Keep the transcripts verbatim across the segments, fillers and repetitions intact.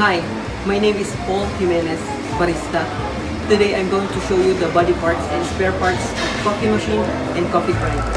Hi, my name is Paul Jimenez, barista. Today I'm going to show you the body parts and spare parts of coffee machine and coffee grinder.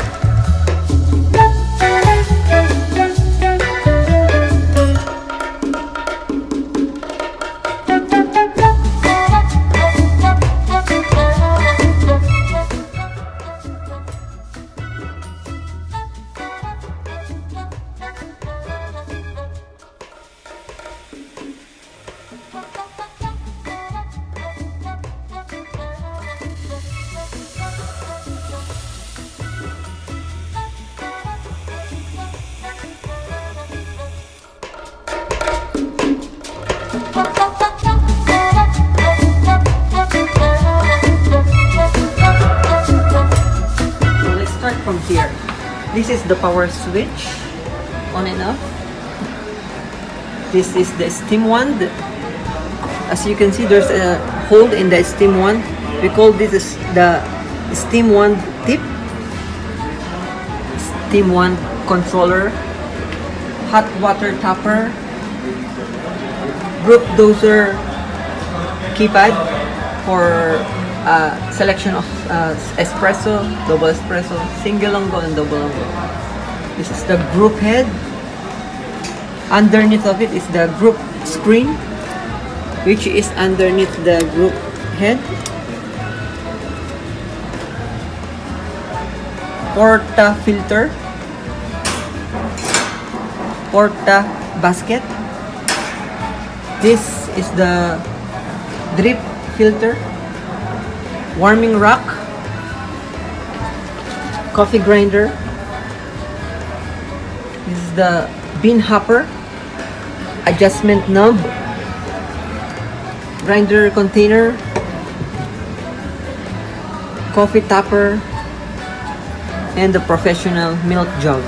From here, this is the power switch, on and off. This is the steam wand. As you can see, there's a hole in the steam wand. We call this is the steam wand tip. Steam wand controller, hot water topper, group doser keypad for Uh, selection of uh, espresso, double espresso, single longo, and double longo. This is the group head. Underneath of it is the group screen, which is underneath the group head. Porta filter, porta basket. This is the drip filter. Warming rack, coffee grinder. This is the bean hopper, adjustment knob, grinder container, coffee topper, and the professional milk jug.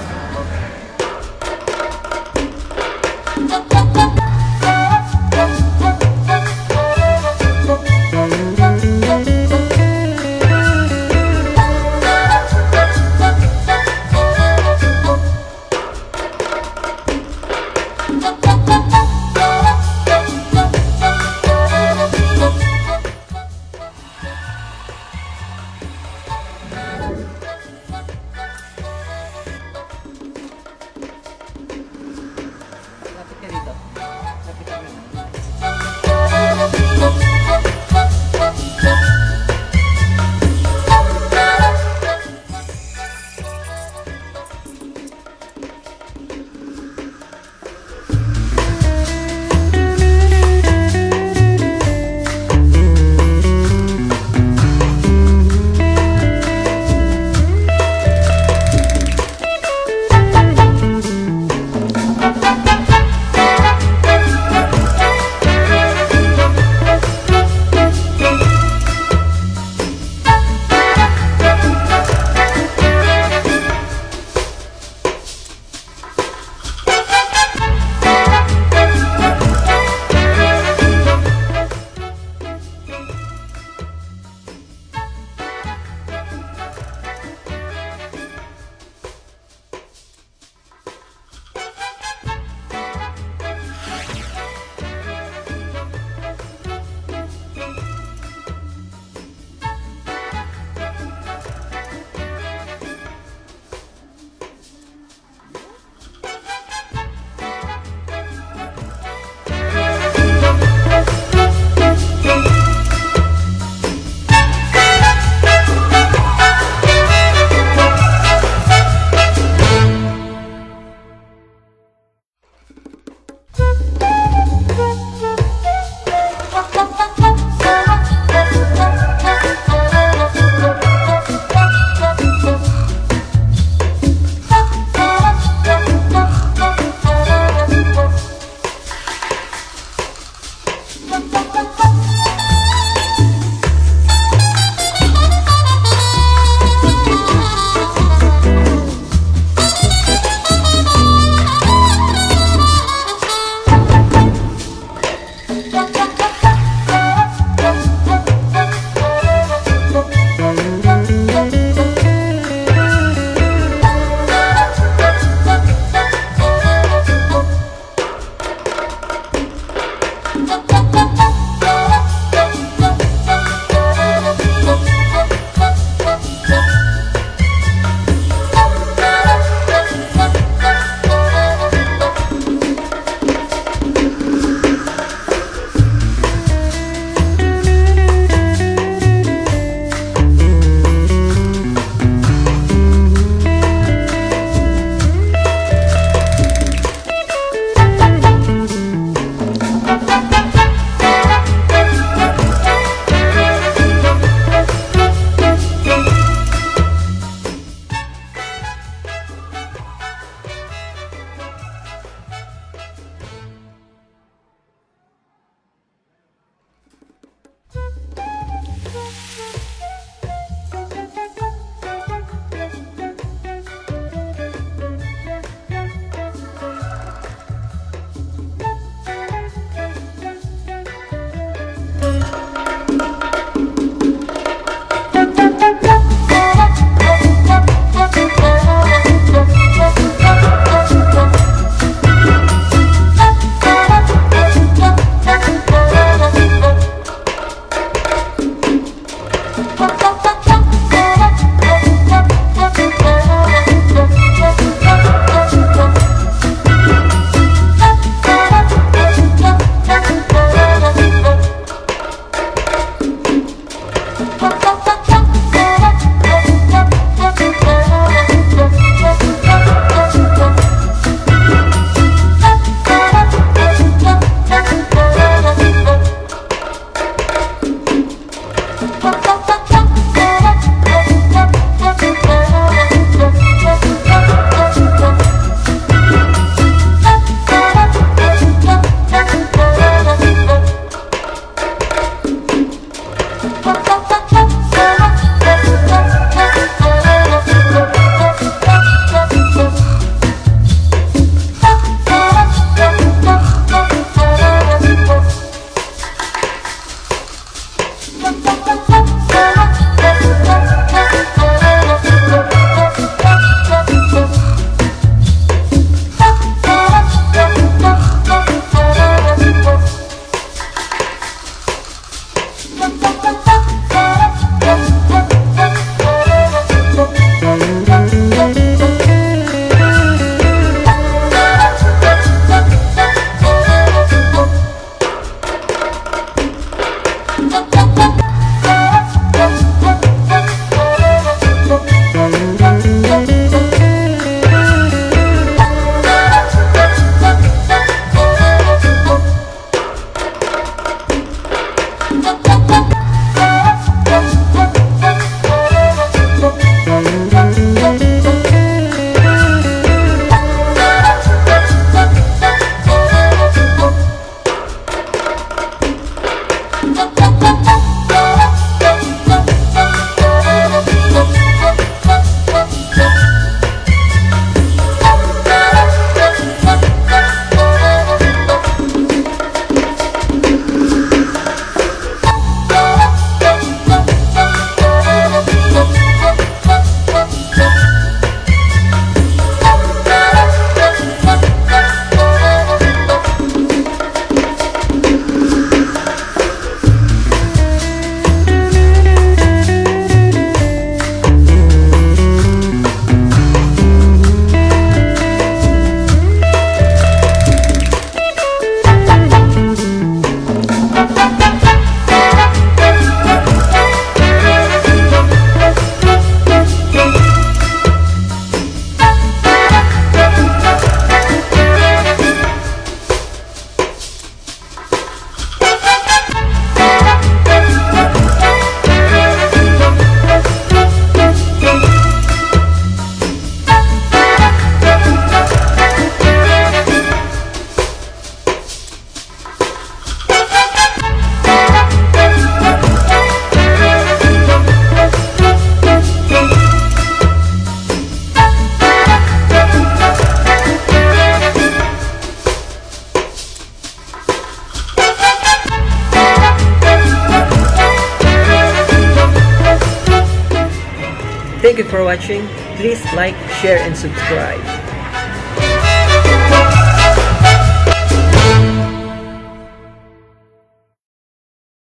Thank you for watching. Please like, share, and subscribe.